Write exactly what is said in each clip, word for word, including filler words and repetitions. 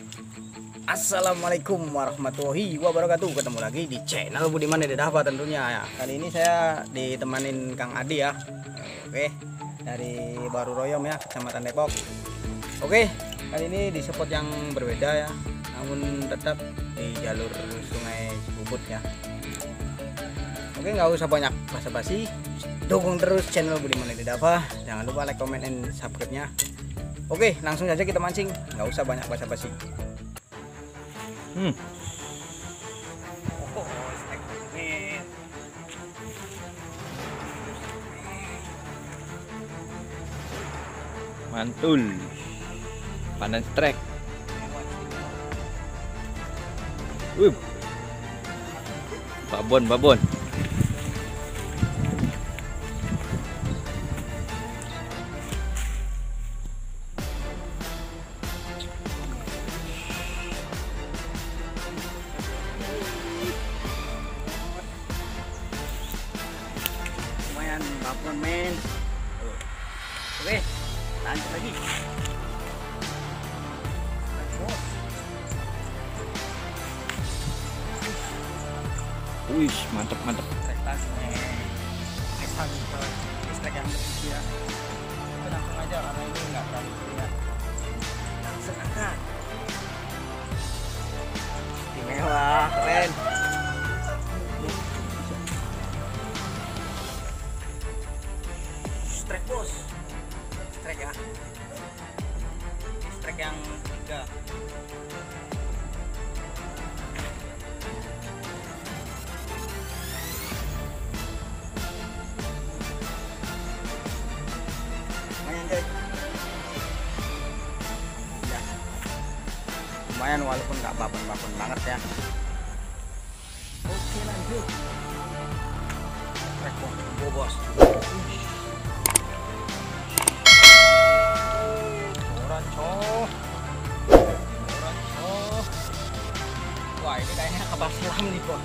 Assalamualaikum warahmatullahi wabarakatuh. Ketemu lagi di channel Budiman Dedahva tentunya ya. Kali ini saya ditemanin Kang Adi ya. Oke, dari Baru Royom ya, Kecamatan Depok. Oke, kali ini di spot yang berbeda ya, namun tetap di jalur Sungai Cibubut ya. Oke, nggak usah banyak basa-basi, dukung terus channel Budiman Dedahva. Jangan lupa like, comment, and subscribe-nya. Oke, langsung saja kita mancing, nggak usah banyak basa-basi. Hmm. Oh, mantul, panen strike. Wih, babon, babon. Lumayan babon men. Oke, lanjut lagi. Wih, mantap, mantap. Prestasi listrik yang kecil ya. Kita langsung aja karena ini nggak terlalu terlihat. Langsung angkat. Istimewa, keren. Strike bos, strike ya. Strike yang tiga. Ya. Lumayan walaupun nggak babon-babon banget ya. Oke lanjut. Strike bos, bos. Wah, ini kayaknya kapal selam nih bos.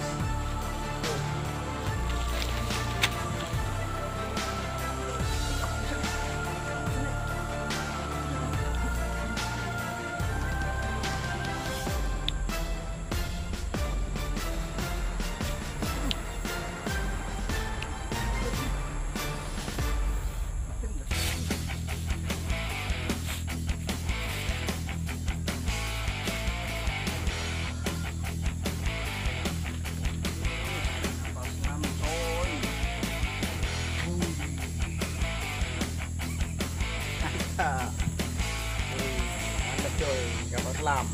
Mantap coy, kapal selam.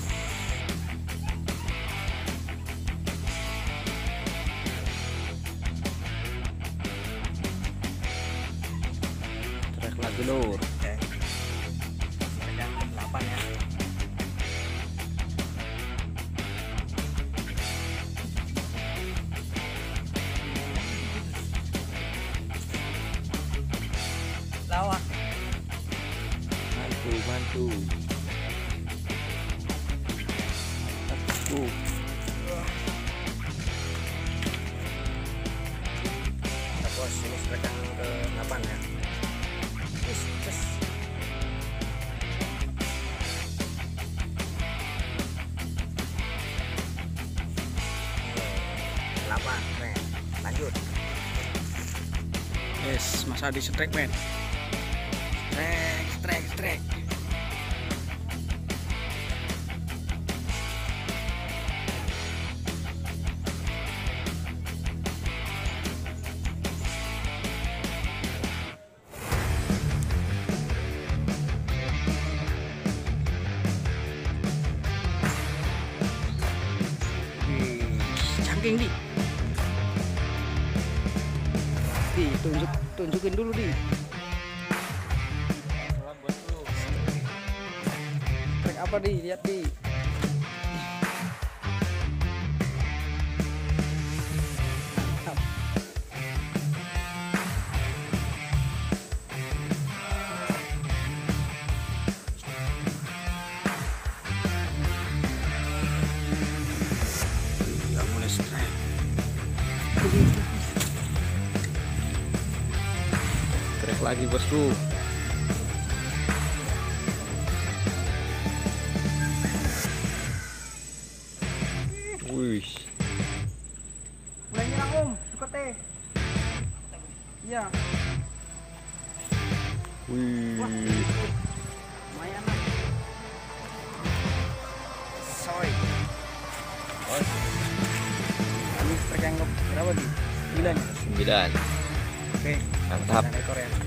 Trek lagi lur. Oke. Yang delapan ya. Lawak. Mantu, mantu. Uh. Bos, ini strike yang ke delapan ya. Yes, yes. delapan, men. Lanjut. Yes, masa di strike men. Strike, strike, strike. Cangking di. Di tunjuk tunjukin dulu di. Trek apa di? Lihat di. Ya mulai strike. Trek lagi bosku. Wih. Mulai nyerang om, suka teh. Iya. Wih. Lumayan lah. Soy. Bos. Ini strike yang berapa di? sembilan. Sembilan. Oke. Mantap. Sembilan ekor ya.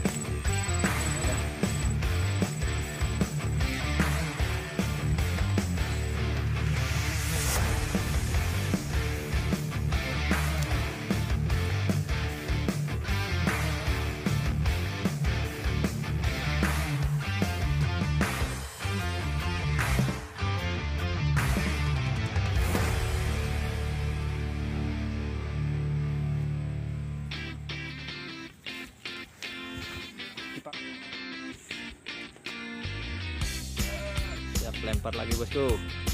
Siap lempar lagi bosku.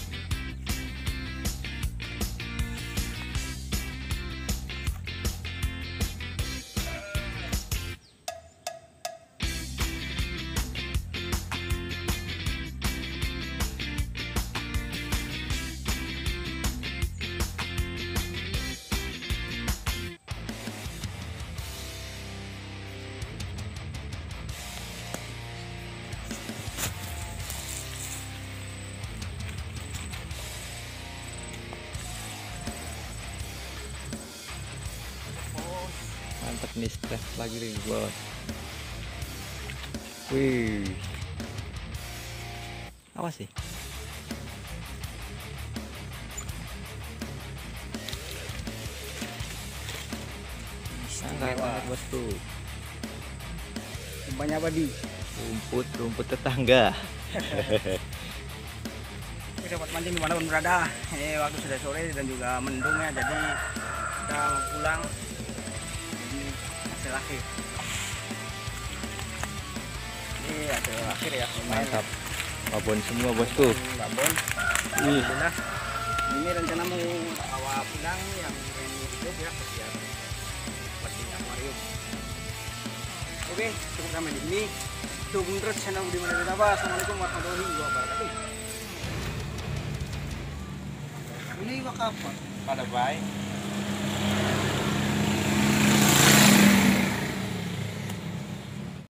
Mantap nih, stres lagi nih bos. Wih. Apa sih? Sangat banget bosku. Banyak apa di? Rumput, rumput tetangga. Oke, sobat mancing dimanapun berada. Ini waktu sudah sore dan juga mendung ya, jadi kita mau pulang. Ini hasil akhir. Ini hasil akhir ya. lumayan Mantap. Babon semua bosku. ya. Babon. Ih. Alhamdulillah. Ini rencana mau bawa pulang yang ini hidup ya, biar seperti akuarium. Oke, cukup sampai di sini. Dukung terus channel Budi Mana Ditaba. Assalamualaikum warahmatullahi wabarakatuh. Ini wakapa pada baik.